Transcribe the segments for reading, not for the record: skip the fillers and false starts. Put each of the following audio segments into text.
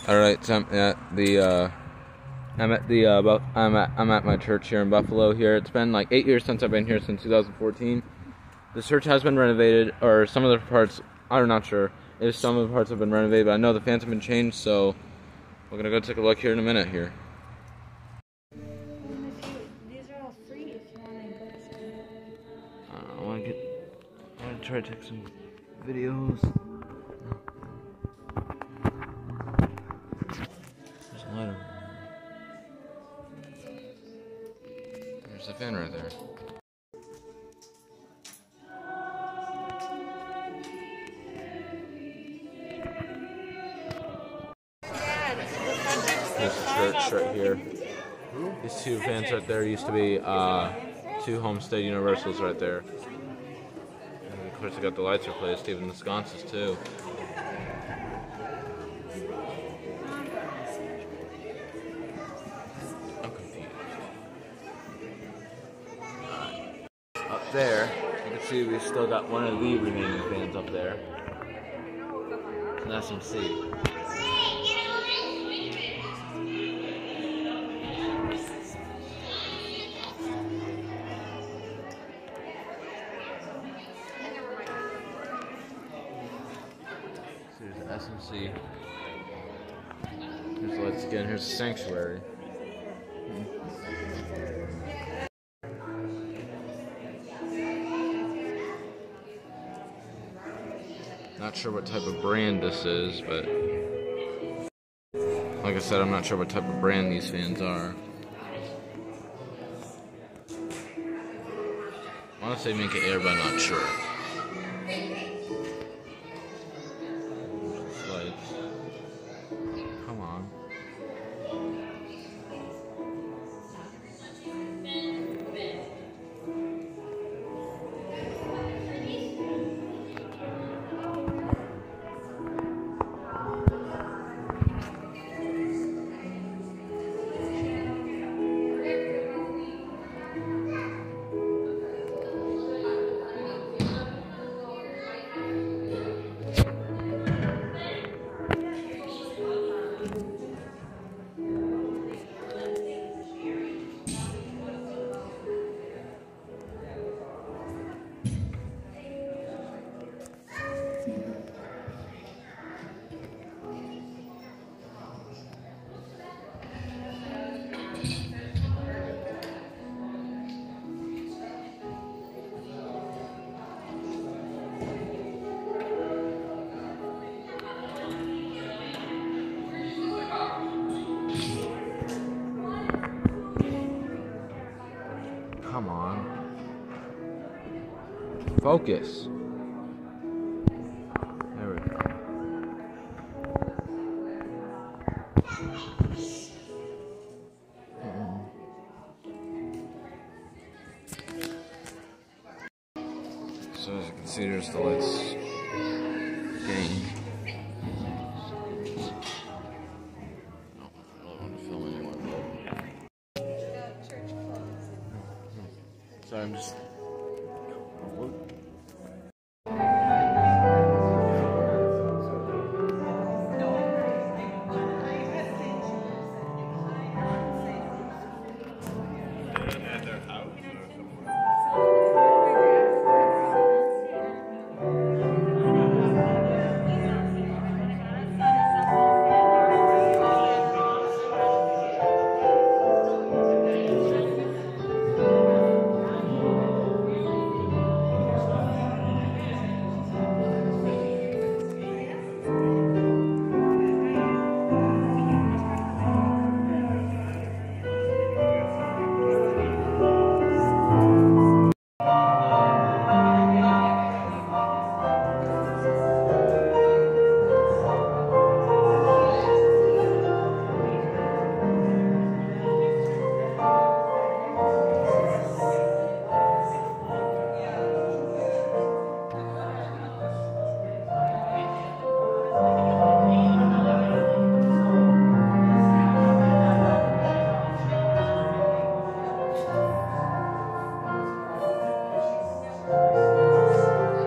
All right, so I'm at my church here in Buffalo. Here, it's been like 8 years since I've been here, since 2014. The church has been renovated, or some of the parts. I'm not sure if some of the parts have been renovated, but I know the fans have been changed. So we're gonna go take a look here in a minute. Here. These are all free if you want to go to school. I want to try to take some videos. There's a light over there. There's a fan right there. This church right here. These two fans right there used to be two Homestead Universals right there. And of course, I got the lights replaced, even the sconces too. I'm confused. Up there, you can see we still got one of the remaining fans up there. An SMC. Here's the SMC. Here's the lights again. Here's the sanctuary. Not sure what type of brand this is, but like I said, I'm not sure what type of brand these fans are. I want to say Make It Air, but I'm not sure. Lights. Come on. Come on. Focus. There we go. So as you can see, there's the lights game. No, I don't want to film anyone. Sorry, I'm just.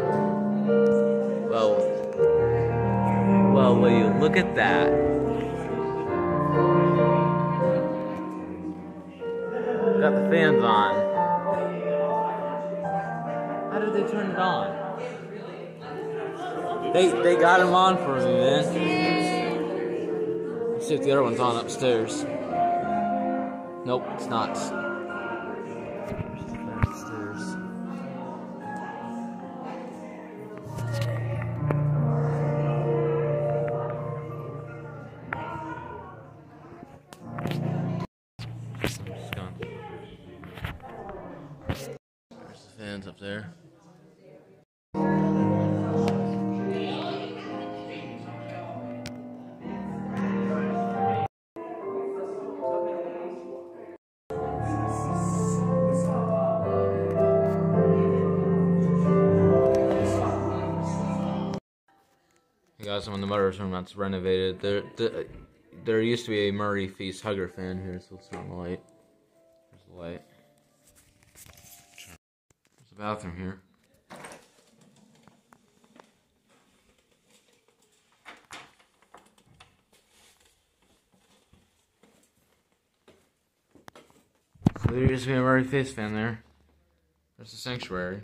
Well, will you look at that? got the fans on. How did they turn it on? They got them on for me, man. Let's see if the other one's on upstairs. Nope, it's not. Upstairs. There's the fans up there. Hey guys, I'm in the mother's room that's renovated. There used to be a Murray Feast Hugger fan here, so let's turn on the light. There's the light. There's the bathroom here. So there used to be a Murray Feast fan there. There's the sanctuary.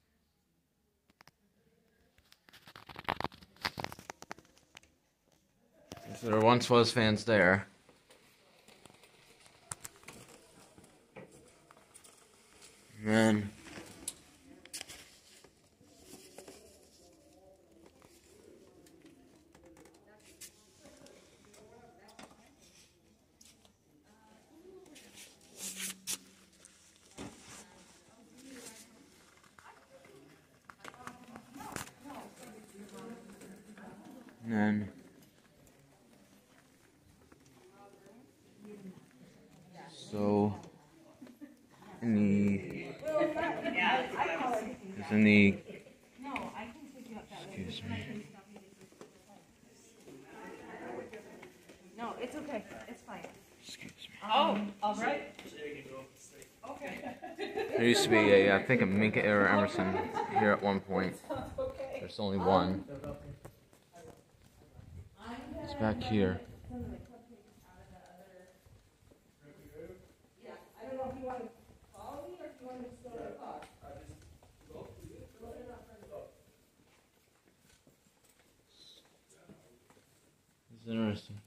So there once was fans there. And then so in the excuse me. No, it's okay. It's fine. Excuse me. Oh, all right. Okay. There used to be a, I think a Minka or Emerson here at one point. There's only one. It's back here. It's interesting.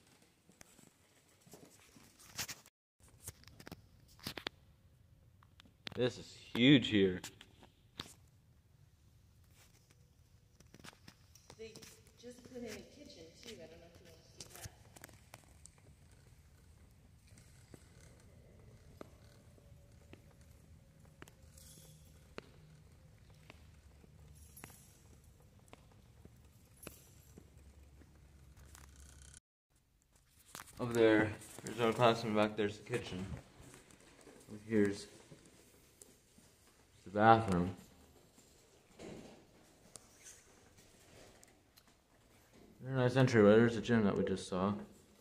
This is huge here. They just put in a kitchen too. I don't know if you want to see that. Over there's our classroom. Back there's the kitchen. Over here's the bathroom. Very nice entryway. There's the gym that we just saw.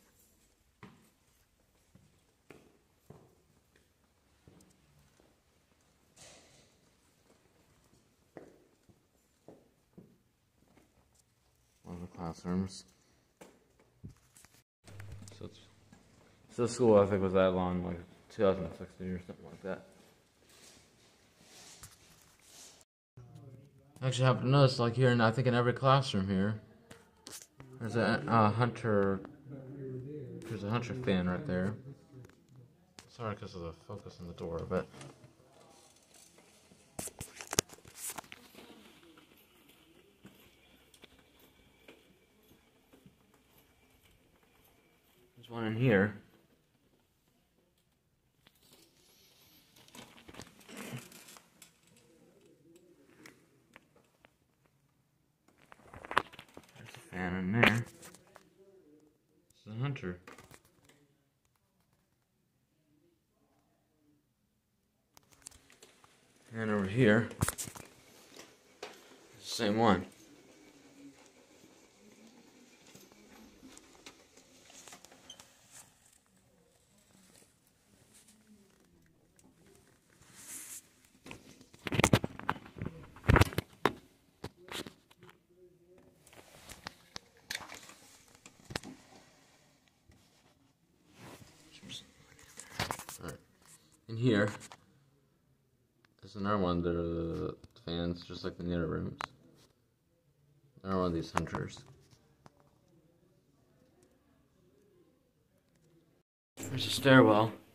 One of the classrooms. So the school, I think, was that long, like 2016 or something like that. I actually happen to notice, like here, I think in every classroom here, there's a Hunter. There's a Hunter fan right there. Sorry, because of the focus on the door, but. There's one in here. Fan in there. It's the Hunter. And over here, it's the same one. In And here is another one. The fans, just like the other rooms. Another one of these hunters. There's a stairwell.